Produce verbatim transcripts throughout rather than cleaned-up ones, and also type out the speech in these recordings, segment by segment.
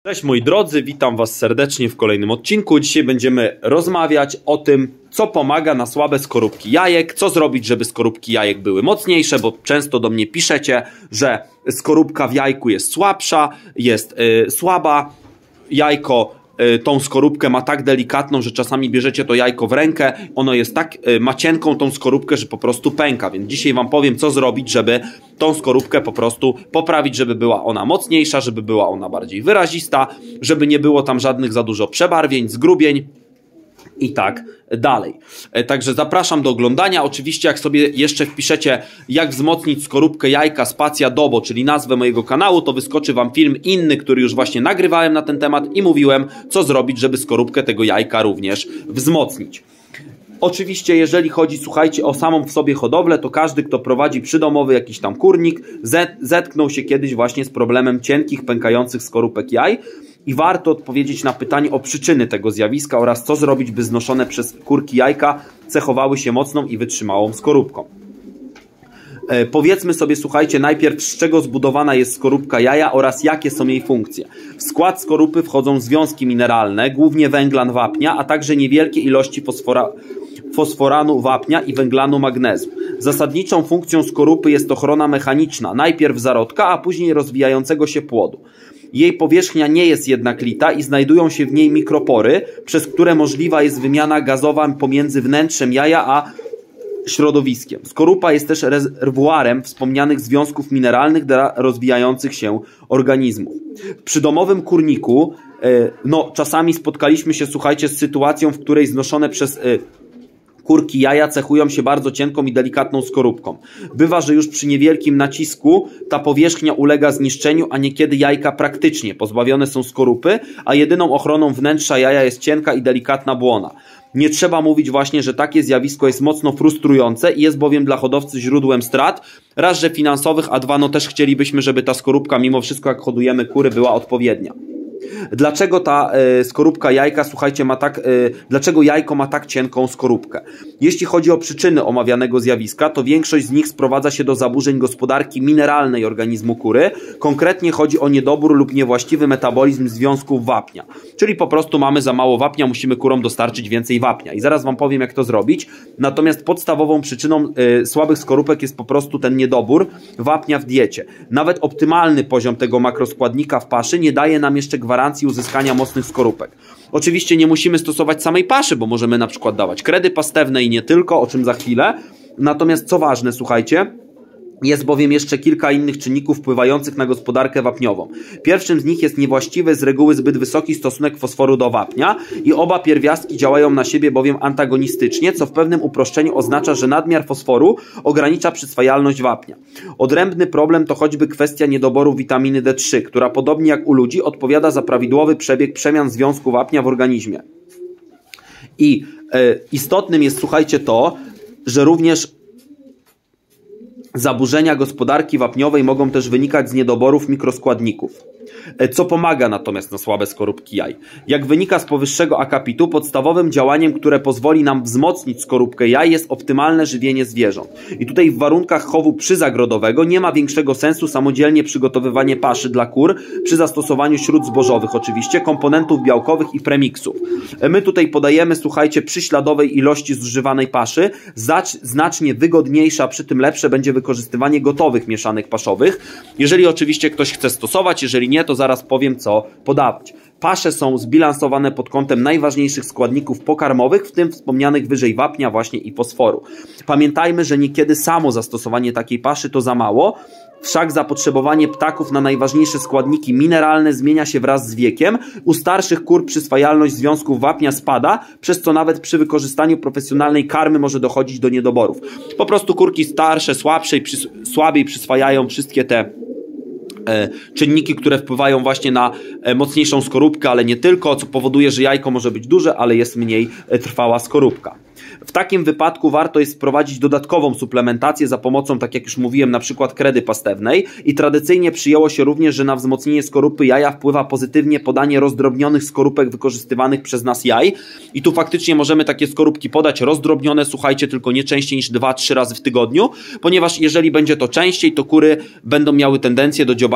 Cześć moi drodzy, witam was serdecznie w kolejnym odcinku. Dzisiaj będziemy rozmawiać o tym, co pomaga na słabe skorupki jajek, co zrobić, żeby skorupki jajek były mocniejsze, bo często do mnie piszecie, że skorupka w jajku jest słabsza, jest yy, słaba, jajko tą skorupkę ma tak delikatną, że czasami bierzecie to jajko w rękę, ono jest tak, ma cienką tą skorupkę, że po prostu pęka, więc dzisiaj wam powiem, co zrobić, żeby tą skorupkę po prostu poprawić, żeby była ona mocniejsza, żeby była ona bardziej wyrazista, żeby nie było tam żadnych za dużo przebarwień, zgrubień i tak dalej. Także zapraszam do oglądania. Oczywiście jak sobie jeszcze wpiszecie, jak wzmocnić skorupkę jajka spacja dobo, czyli nazwę mojego kanału, to wyskoczy wam film inny, który już właśnie nagrywałem na ten temat i mówiłem, co zrobić, żeby skorupkę tego jajka również wzmocnić. Oczywiście jeżeli chodzi, słuchajcie, o samą w sobie hodowlę, to każdy, kto prowadzi przydomowy jakiś tam kurnik, zetknął się kiedyś właśnie z problemem cienkich, pękających skorupek jaj i warto odpowiedzieć na pytanie o przyczyny tego zjawiska oraz co zrobić, by znoszone przez kurki jajka cechowały się mocną i wytrzymałą skorupką. E, powiedzmy sobie, słuchajcie, najpierw z czego zbudowana jest skorupka jaja oraz jakie są jej funkcje. W skład skorupy wchodzą związki mineralne, głównie węglan wapnia, a także niewielkie ilości fosfora, fosforanu wapnia i węglanu magnezu. Zasadniczą funkcją skorupy jest ochrona mechaniczna, najpierw zarodka, a później rozwijającego się płodu. Jej powierzchnia nie jest jednak lita i znajdują się w niej mikropory, przez które możliwa jest wymiana gazowa pomiędzy wnętrzem jaja a środowiskiem. Skorupa jest też rezerwuarem wspomnianych związków mineralnych dla rozwijających się organizmów. W przydomowym kurniku no, czasami spotkaliśmy się, słuchajcie, z sytuacją, w której znoszone przez kurki jaja cechują się bardzo cienką i delikatną skorupką. Bywa, że już przy niewielkim nacisku ta powierzchnia ulega zniszczeniu, a niekiedy jajka praktycznie pozbawione są skorupy, a jedyną ochroną wnętrza jaja jest cienka i delikatna błona. Nie trzeba mówić właśnie, że takie zjawisko jest mocno frustrujące i jest bowiem dla hodowcy źródłem strat, raz, że finansowych, a dwa, no też chcielibyśmy, żeby ta skorupka mimo wszystko, jak hodujemy kury, była odpowiednia. Dlaczego ta y, skorupka jajka, słuchajcie, ma tak, y, dlaczego jajko ma tak cienką skorupkę? Jeśli chodzi o przyczyny omawianego zjawiska, to większość z nich sprowadza się do zaburzeń gospodarki mineralnej organizmu kury. Konkretnie chodzi o niedobór lub niewłaściwy metabolizm związków wapnia. Czyli po prostu mamy za mało wapnia, musimy kurom dostarczyć więcej wapnia. I zaraz wam powiem, jak to zrobić. Natomiast podstawową przyczyną y, słabych skorupek jest po prostu ten niedobór wapnia w diecie. Nawet optymalny poziom tego makroskładnika w paszy nie daje nam jeszcze gwarancji uzyskania mocnych skorupek. Oczywiście nie musimy stosować samej paszy, bo możemy na przykład dawać kredy pastewne i nie tylko, o czym za chwilę. Natomiast co ważne, słuchajcie, jest bowiem jeszcze kilka innych czynników wpływających na gospodarkę wapniową. Pierwszym z nich jest niewłaściwy, z reguły zbyt wysoki stosunek fosforu do wapnia i oba pierwiastki działają na siebie bowiem antagonistycznie, co w pewnym uproszczeniu oznacza, że nadmiar fosforu ogranicza przyswajalność wapnia. Odrębny problem to choćby kwestia niedoboru witaminy D trzy, która podobnie jak u ludzi odpowiada za prawidłowy przebieg przemian związku wapnia w organizmie. I e, istotnym jest, słuchajcie, to, że również zaburzenia gospodarki wapniowej mogą też wynikać z niedoborów mikroskładników, co pomaga natomiast na słabe skorupki jaj. Jak wynika z powyższego akapitu, podstawowym działaniem, które pozwoli nam wzmocnić skorupkę jaj, jest optymalne żywienie zwierząt. I tutaj w warunkach chowu przyzagrodowego nie ma większego sensu samodzielnie przygotowywanie paszy dla kur przy zastosowaniu śród zbożowych oczywiście, komponentów białkowych i premiksów. My tutaj podajemy, słuchajcie, przy śladowej ilości zużywanej paszy, znacznie wygodniejsze, a przy tym lepsze będzie wykorzystywanie gotowych mieszanek paszowych. Jeżeli oczywiście ktoś chce stosować, jeżeli nie, to zaraz powiem, co podawać. Pasze są zbilansowane pod kątem najważniejszych składników pokarmowych, w tym wspomnianych wyżej wapnia właśnie i fosforu. Pamiętajmy, że niekiedy samo zastosowanie takiej paszy to za mało, wszak zapotrzebowanie ptaków na najważniejsze składniki mineralne zmienia się wraz z wiekiem. U starszych kur przyswajalność związków wapnia spada, przez co nawet przy wykorzystaniu profesjonalnej karmy może dochodzić do niedoborów. Po prostu kurki starsze, słabsze i przys słabiej przyswajają wszystkie te czynniki, które wpływają właśnie na mocniejszą skorupkę, ale nie tylko, co powoduje, że jajko może być duże, ale jest mniej trwała skorupka. W takim wypadku warto jest wprowadzić dodatkową suplementację za pomocą, tak jak już mówiłem, na przykład kredy pastewnej i tradycyjnie przyjęło się również, że na wzmocnienie skorupy jaja wpływa pozytywnie podanie rozdrobnionych skorupek wykorzystywanych przez nas jaj i tu faktycznie możemy takie skorupki podać rozdrobnione, słuchajcie, tylko nie częściej niż dwa trzy razy w tygodniu, ponieważ jeżeli będzie to częściej, to kury będą miały tendencję do dziobania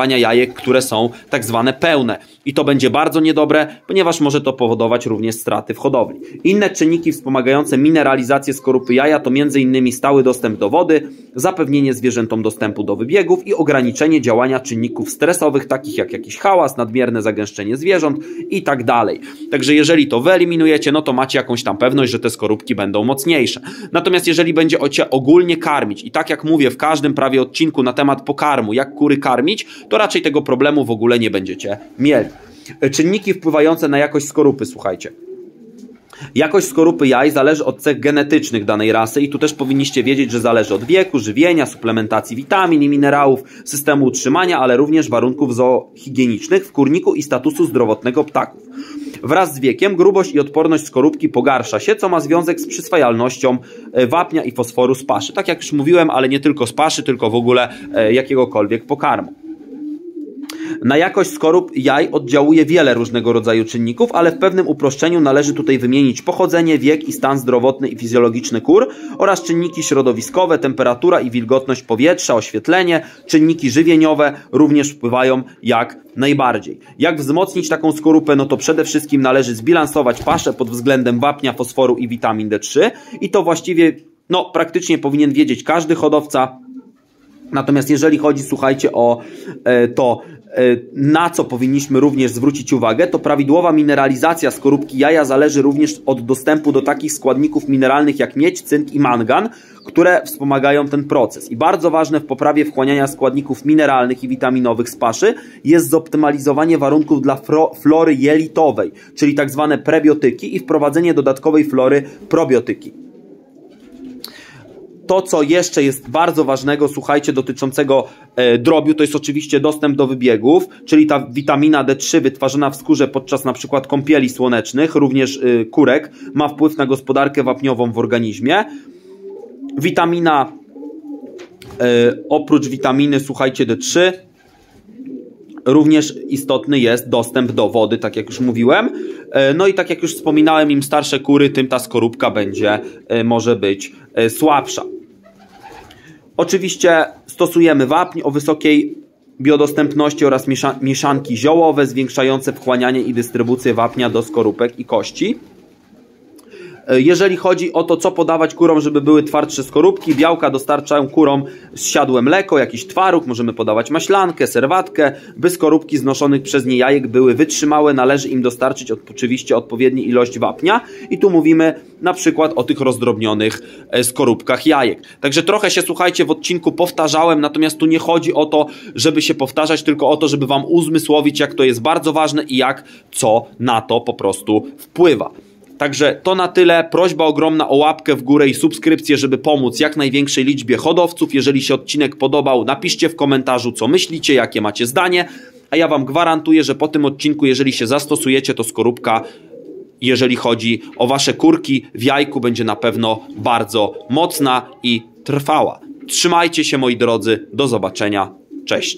wydawania jajek, które są tak zwane pełne. I to będzie bardzo niedobre, ponieważ może to powodować również straty w hodowli. Inne czynniki wspomagające mineralizację skorupy jaja to między innymi stały dostęp do wody, zapewnienie zwierzętom dostępu do wybiegów i ograniczenie działania czynników stresowych, takich jak jakiś hałas, nadmierne zagęszczenie zwierząt i tak dalej. Także jeżeli to wyeliminujecie, no to macie jakąś tam pewność, że te skorupki będą mocniejsze. Natomiast jeżeli będziecie ogólnie karmić i tak jak mówię w każdym prawie odcinku na temat pokarmu, jak kury karmić, to raczej tego problemu w ogóle nie będziecie mieli. Czynniki wpływające na jakość skorupy, słuchajcie. Jakość skorupy jaj zależy od cech genetycznych danej rasy i tu też powinniście wiedzieć, że zależy od wieku, żywienia, suplementacji witamin i minerałów, systemu utrzymania, ale również warunków zoohigienicznych w kurniku i statusu zdrowotnego ptaków. Wraz z wiekiem grubość i odporność skorupki pogarsza się, co ma związek z przyswajalnością wapnia i fosforu z paszy. Tak jak już mówiłem, ale nie tylko z paszy, tylko w ogóle jakiegokolwiek pokarmu. Na jakość skorup jaj oddziałuje wiele różnego rodzaju czynników, ale w pewnym uproszczeniu należy tutaj wymienić pochodzenie, wiek i stan zdrowotny i fizjologiczny kur oraz czynniki środowiskowe, temperatura i wilgotność powietrza, oświetlenie, czynniki żywieniowe również wpływają jak najbardziej. Jak wzmocnić taką skorupę? No to przede wszystkim należy zbilansować paszę pod względem wapnia, fosforu i witamin D trzy i to właściwie no, praktycznie powinien wiedzieć każdy hodowca. Natomiast jeżeli chodzi, słuchajcie, o e, to, e, na co powinniśmy również zwrócić uwagę, to prawidłowa mineralizacja skorupki jaja zależy również od dostępu do takich składników mineralnych jak miedź, cynk i mangan, które wspomagają ten proces. I bardzo ważne w poprawie wchłaniania składników mineralnych i witaminowych z paszy jest zoptymalizowanie warunków dla flory jelitowej, czyli tak zwane prebiotyki i wprowadzenie dodatkowej flory probiotyki. To, co jeszcze jest bardzo ważnego, słuchajcie, dotyczącego e, drobiu, to jest oczywiście dostęp do wybiegów, czyli ta witamina D trzy wytwarzana w skórze podczas na przykład kąpieli słonecznych, również e, kurek, ma wpływ na gospodarkę wapniową w organizmie. Witamina, e, oprócz witaminy, słuchajcie, D trzy, również istotny jest dostęp do wody, tak jak już mówiłem. No i tak jak już wspominałem, im starsze kury, tym ta skorupka będzie, może być słabsza. Oczywiście stosujemy wapń o wysokiej biodostępności oraz miesza mieszanki ziołowe zwiększające wchłanianie i dystrybucję wapnia do skorupek i kości. Jeżeli chodzi o to, co podawać kurom, żeby były twardsze skorupki, białka dostarczają kurom zsiadłe mleko, jakiś twaróg, możemy podawać maślankę, serwatkę, by skorupki znoszonych przez nie jajek były wytrzymałe, należy im dostarczyć od, oczywiście odpowiednią ilość wapnia i tu mówimy na przykład o tych rozdrobnionych skorupkach jajek. Także trochę się, słuchajcie, w odcinku powtarzałem, natomiast tu nie chodzi o to, żeby się powtarzać, tylko o to, żeby wam uzmysłowić, jak to jest bardzo ważne i jak co na to po prostu wpływa. Także to na tyle. Prośba ogromna o łapkę w górę i subskrypcję, żeby pomóc jak największej liczbie hodowców. Jeżeli się odcinek podobał, napiszcie w komentarzu, co myślicie, jakie macie zdanie. A ja wam gwarantuję, że po tym odcinku, jeżeli się zastosujecie, to skorupka, jeżeli chodzi o wasze kurki, w jajku będzie na pewno bardzo mocna i trwała. Trzymajcie się, moi drodzy. Do zobaczenia. Cześć.